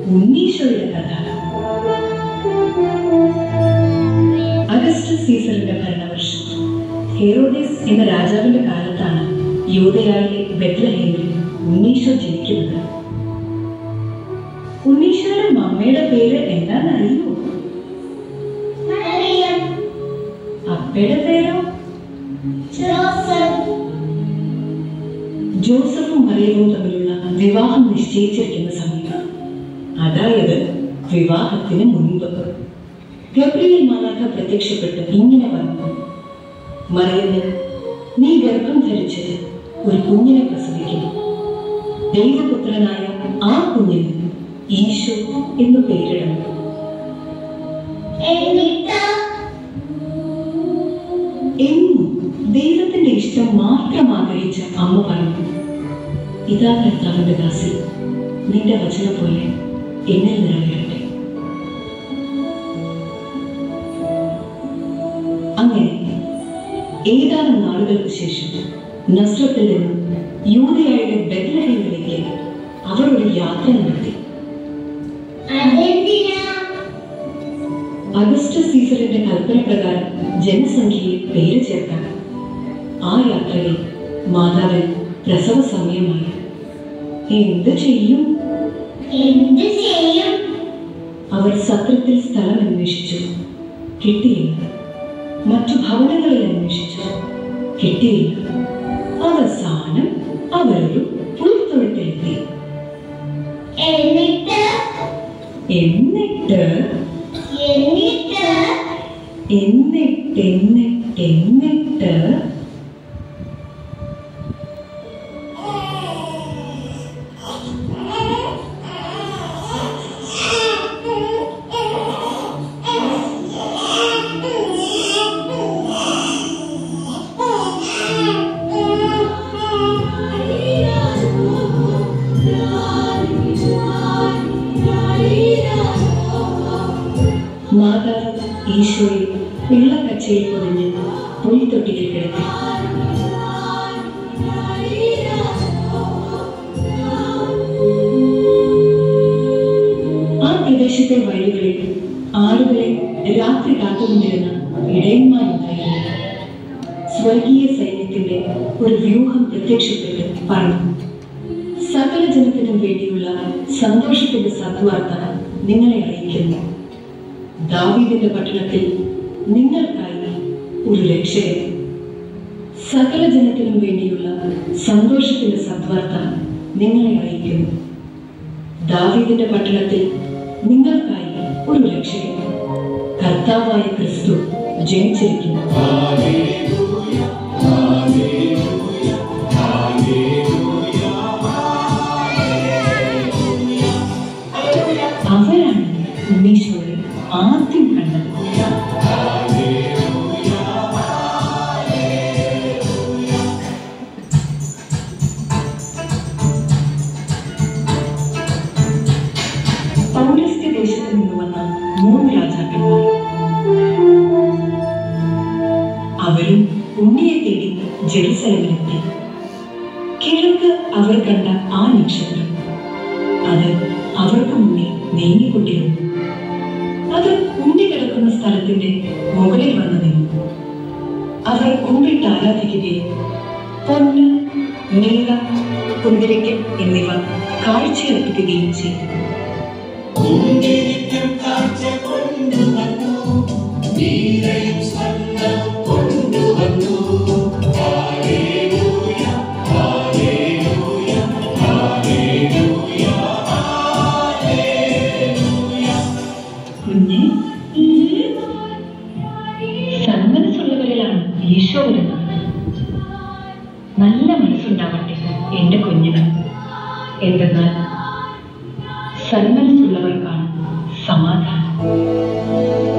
ഉണ്ണീശോയുടെ കഥ. അഗസ്റ്റസ് സീസറിന്റെ ഭരണവർഷം ഹെറോദേസ് എന്ന രാജാവിന്റെ കാലത്താണ് യൂദയായിലെ ബെത്ലഹേമിൽ ഉണ്ണീശോ ജനിക്കുന്നത്. ഉണ്ണീശോയുടെ മമ്മയുടെ പേര് എന്താണെന്നറിയോ? അപ്പയുടെ പേരോ? ജോസഫും മറിയവും തമ്മിലുള്ള വിവാഹം നിശ്ചയിച്ചിരിക്കുന്ന സമയം, അതായത് വിവാഹത്തിന് മുൻപ്, ഗബ്രിയേൽ മാലാഖ പ്രത്യക്ഷപ്പെട്ട് ഇങ്ങനെ പറഞ്ഞു: മറിയമേ, നീ ഗർഭം ധരിച്ച് ഒരു കുഞ്ഞിനെ പ്രസവിക്കും. ദൈവപുത്രനായ ആ കുഞ്ഞിന് ഈശോ എന്ന് പേരിടണം. എന്നും ദൈവത്തിന്റെ ഇഷ്ടം മാത്രം ആഗ്രഹിച്ച അമ്മ പറഞ്ഞു: ഇതാ കർത്താവിന്റെ ദാസി, നിന്റെ വചനം പോലെ എന്നിൽ നിറവേറട്ടെ. അങ്ങനെ ഏതാനും നാളുകൾക്ക് ശേഷം നസ്രത്തിൽ നിന്നും യൂദയായുടെ ബെത്ലഹേമിലേക്ക് അവർ ഒരു യാത്ര നടത്തി. അഗസ്റ്റസ് സീസറിന്റെ കൽപ്പന പ്രകാരം ജനസംഖ്യയിൽ പേര് ചേർക്കാൻ ആ യാത്രയിൽ മാതാവിന് പ്രസവ സമയമായി. എന്ത് ചെയ്യും? അവർ സത്രത്തിൽ സ്ഥലം അന്വേഷിച്ചു, കിട്ടിയില്ല. മറ്റു ഭവനങ്ങളിൽ അന്വേഷിച്ചു, കിട്ടിയില്ല. അവസാനം അവരൊരു പുൽത്തൊഴുത്തിലെത്തി. എന്നിട്ട് മാതാവ് ഈശോയെ വെള്ളക്കച്ചയിൽ പൊതിഞ്ഞ് പുൽത്തൊട്ടിയിൽ കിടത്തി. ആ പ്രദേശത്തെ വഴികളിൽ ആളുകളെ രാത്രി കാത്തുകൊണ്ടിരുന്ന ഇടയന്മാരുണ്ടായിരുന്നു. സ്വർഗീയ സൈന്യത്തിന്റെ ഒരു വ്യൂഹം പ്രത്യക്ഷപ്പെട്ട് പറഞ്ഞു: സകല ജനത്തിനും വേണ്ടിയുള്ള സന്തോഷത്തിന്റെ സദ്വാർത്ത നിങ്ങളെ അറിയിക്കുന്നു. ദാവീദിന്റെ പട്ടണത്തിൽ നിങ്ങൾക്കായി ഒരു രക്ഷകൻ. സകല ജനത്തിനും വേണ്ടിയുള്ള സന്തോഷത്തിന്റെ സദ്വാർത്ത നിങ്ങളെ അറിയിക്കുന്നു. ദാവീദിന്റെ പട്ടണത്തിൽ നിങ്ങൾക്കായി ഒരു രക്ഷകൻ, കർത്താവായ ക്രിസ്തു ജനിച്ചിരിക്കുന്നു. അവരാണ് ഉണ്ണീശോയെ ആദ്യം കണ്ടത്. പൗരസ്ത്യ ദേശത്ത് നിന്ന് വന്ന 3 രാജാക്കന്മാർ. അവരും ഉണ്ണിയെ തേടി ജെറുസലേമിലെത്തി. കിഴക്ക് അവർ കണ്ട ആ നക്ഷത്രം, അത് അവർക്ക് മുന്നിൽ നീങ്ങിക്കൊണ്ടിരുന്നു. അത് ഉണ്ണി കിടക്കുന്ന സ്ഥലത്തിന്റെ മുകളിൽ വന്നു നിന്നു. അവർ കുമ്പിട്ട് ആരാധിക്കുകയും പൊന്ന്, നീല, കുന്തിരിക്കം എന്നിവ കാഴ്ചയർപ്പിക്കുകയും ചെയ്തു. കുഞ്ഞ്, സന്മനസ്സുള്ളവരിലാണ് ഈശോ വരുന്നത്. നല്ല മനസ്സുണ്ടാവട്ടെ എന്റെ കുഞ്ഞിന്. എന്തെന്നാൽ സന്മനസ്സുള്ളവർക്കാണ് സമാധാനം.